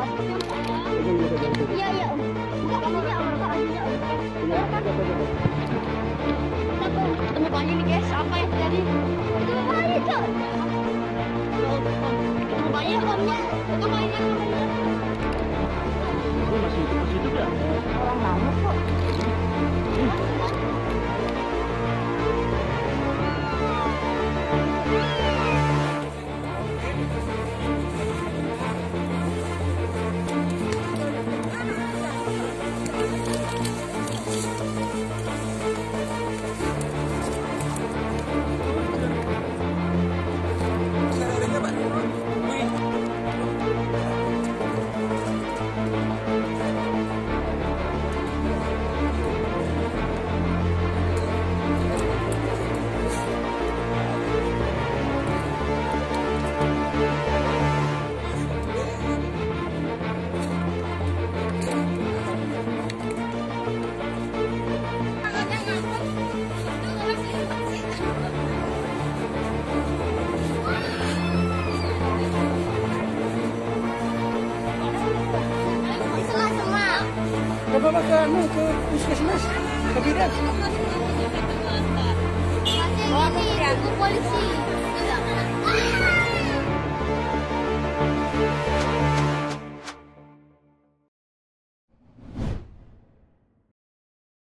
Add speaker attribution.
Speaker 1: Iya, iya. Enggak, kakinya Om. Ketemu bayi nih guys, apa yang terjadi? Ketemu bayi, Cok. Ketemu bayi, Omnya. Itu bayinya namanya.
Speaker 2: Ini masih hidup ya?
Speaker 1: Orang lama kok.
Speaker 3: Bawa ke puskesmas, ke bidan.
Speaker 1: Masih ini, ke polisi.